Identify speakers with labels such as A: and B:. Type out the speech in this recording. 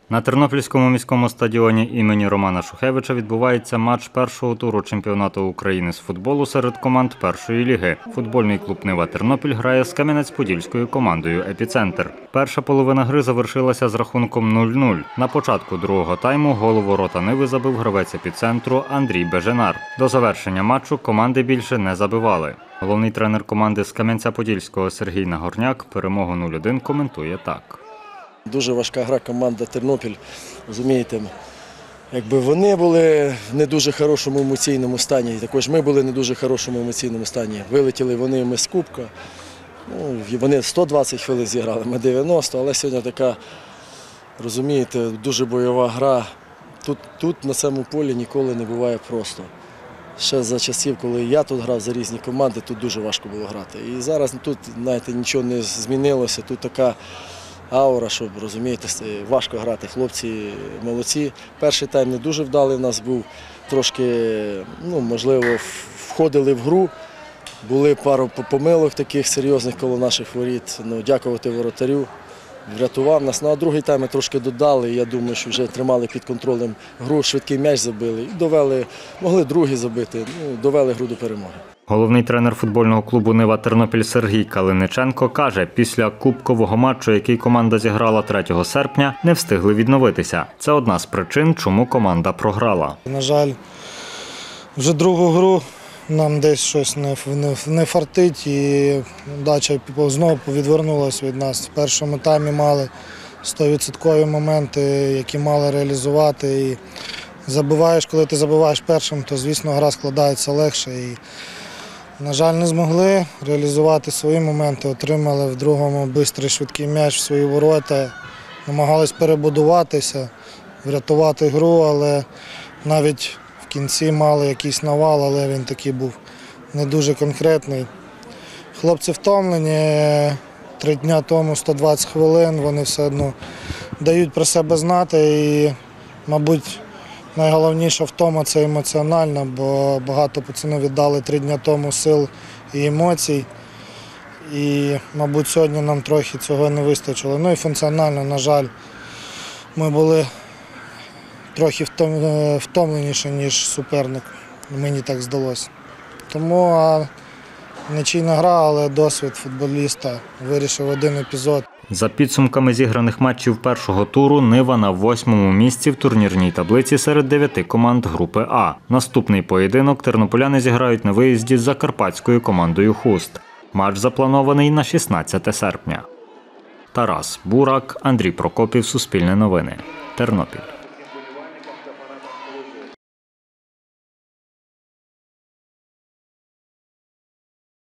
A: На Тернопільському міському стадіоні імені Романа Шухевича відбувається матч першого туру чемпіонату України з футболу серед команд першої ліги. Футбольний клуб «Нива Тернопіль» грає з Кам'янець-Подільською командою «Епіцентр». Перша половина гри завершилася з рахунком 0-0. На початку другого тайму гол у ворота «Ниви» забив гравець «Епіцентру» Андрій Беженар. До завершення матчу команди більше не забивали. Головний тренер команди з Кам'янця-Подільського Сергій Нагорняк перемогу 0-1 коментує так.
B: Дуже важка гра команда «Тернопіль», розумієте, якби вони були в не дуже хорошому емоційному стані, і також ми були в не дуже хорошому емоційному стані. Вилетіли вони, ми з кубка, вони 120 хвилин зіграли, ми 90, але сьогодні така, розумієте, дуже бойова гра. Тут на цьому полі ніколи не буває просто. Ще за часів, коли я тут грав за різні команди, тут дуже важко було грати. І зараз тут, знаєте, нічого не змінилося, тут така аура, щоб, розумієте, важко грати. Хлопці молодці. Перший тайм не дуже вдалий в нас був. Трошки, можливо, входили в гру. Були пару помилок таких серйозних коло наших воріт. Дякувати воротарю. Врятував нас. А другий тайм ми трошки додали. Я думаю, що вже тримали під контролем гру, швидкий м'яч забили. І довели, могли другий забити, довели гру до перемоги.
A: Головний тренер футбольного клубу «Нива Тернопіль» Сергій Калиниченко каже, після кубкового матчу, який команда зіграла 3 серпня, не встигли відновитися. Це одна з причин, чому команда програла.
C: На жаль, вже другу гру нам десь щось не фартить і дача знову відвернулася від нас. В першому таймі мали 100% моменти, які мали реалізувати. І забиваєш, коли ти забиваєш першим, то, звісно, гра складається легше. І, на жаль, не змогли реалізувати свої моменти, отримали в другому швидкий швидкий м'яч в свої ворота, намагались перебудуватися, врятувати гру, але навіть в кінці мали якийсь навал, але він такий був не дуже конкретний. Хлопці втомлені, 3 дні тому 120 хвилин, вони все одно дають про себе знати і, мабуть, найголовніша втома – це емоціональна, бо багато пацанів віддали 3 дні тому сил і емоцій. І, мабуть, сьогодні нам трохи цього не вистачило. Ну і функціонально, на жаль, ми були трохи втомленіші, ніж суперник. Мені так здалося. Тому нічийна гра, але досвід футболіста вирішив один епізод.
A: За підсумками зіграних матчів першого туру, «Нива» на 8-му місці в турнірній таблиці серед 9 команд групи А. Наступний поєдинок тернополяни зіграють на виїзді з закарпатською командою «Хуст». Матч запланований на 16 серпня. Тарас Бурак, Андрій Прокопів, Суспільне новини, Тернопіль.